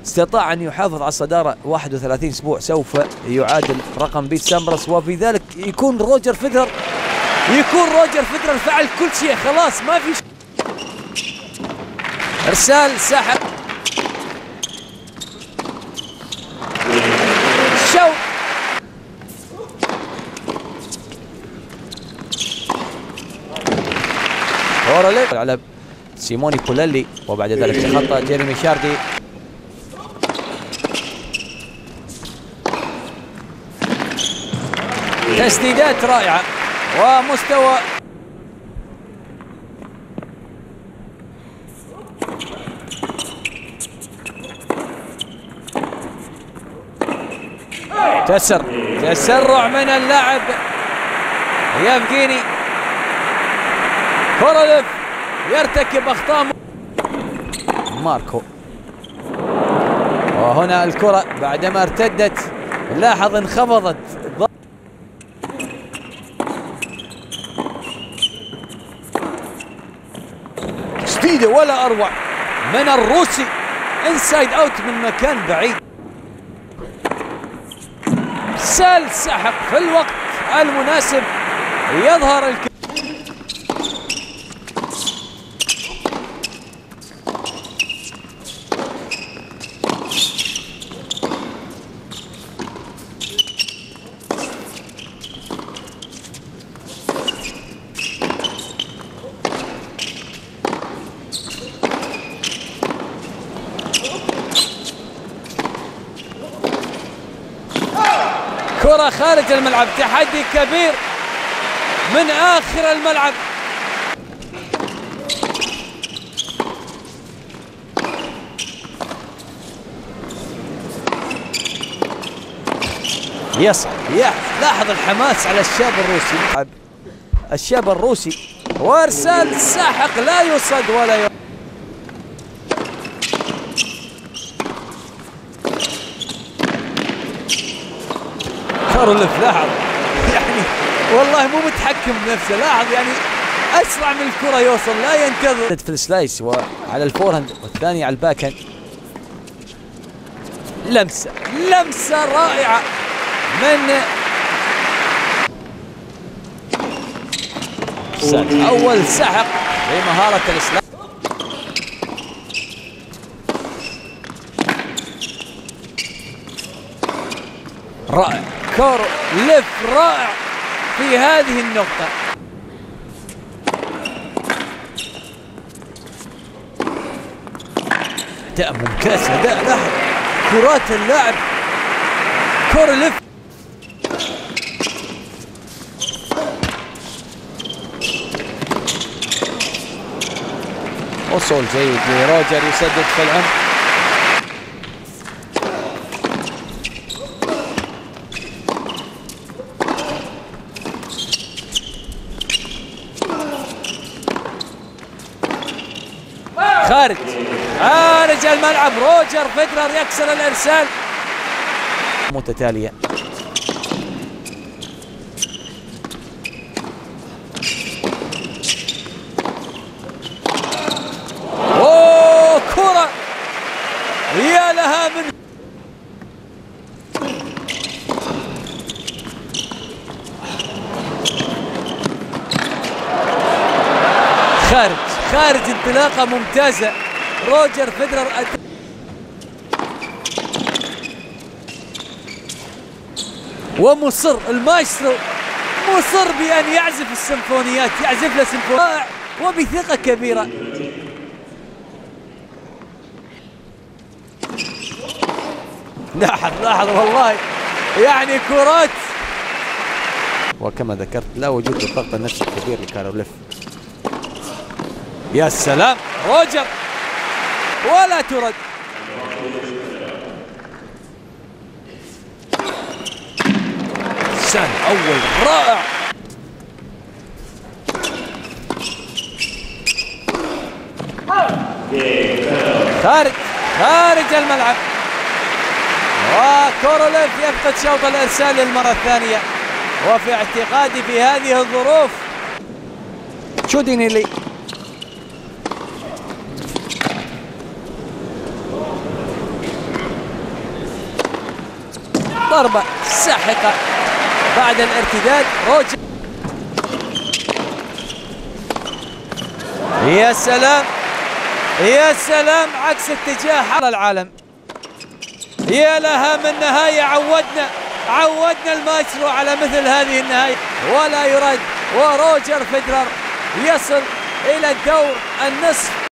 استطاع أن يحافظ على الصدارة 31 أسبوع، سوف يعادل رقم بيت سامبرس، وفي ذلك يكون روجر فيدرر فعل كل شيء، خلاص ما في إرسال سحب شوط كوروليف على سيموني بوليلي، وبعد ذلك تخطى جيريمي شاردي. تسديدات رائعة ومستوى تسرع من اللاعب يافغيني كوروليف، يرتكب اخطاء ماركو. وهنا الكرة بعدما ارتدت لاحظ انخفضت تسديدة ولا اروع من الروسي، انسايد اوت من مكان بعيد. سال سحق في الوقت المناسب، يظهر كرة خارج الملعب، تحدي كبير من آخر الملعب. يصل لاحظ الحماس على الشاب الروسي وارسال ساحق لا يصد ولا كوروليف لاحظ يعني والله مو متحكم بنفسه، لاحظ يعني اسرع من الكره يوصل، لا ينتظر في السلايس وعلى الفورهند، والثاني على الباك هاند. لمسه رائعه من اول سحق بمهاره الاسلام. رائع كوروليف، رائع في هذه النقطة. أداء ممتاز، أداء لاحظ كرات اللاعب كوروليف. وصول جيد لروجر، يسدد في العمق. خارج الملعب، روجر فيدرر يكسر الارسال متتاليه. اوه كرة يا لها من خارج انطلاقة ممتازة. روجر فيدرر ومصر المايسترو، مصر بأن يعزف السيمفونيات، يعزف له سيمفونيات وبثقة كبيرة. لاحظ والله يعني كرات، وكما ذكرت لا وجود للضغط النفسي الكبير لكوروليف. يا سلام روجر، ولا ترد. سان اول رائع. خارج الملعب، وكوروليف يفقد شوط الارسال للمره الثانيه. وفي اعتقادي في هذه الظروف شودينيلي ضربة ساحقة بعد الارتداد. روجر، يا سلام يا سلام، عكس اتجاه على العالم. يا لها من نهاية، عودنا المايسترو على مثل هذه النهاية ولا يرد. وروجر فيدرر يصل إلى الدور النصف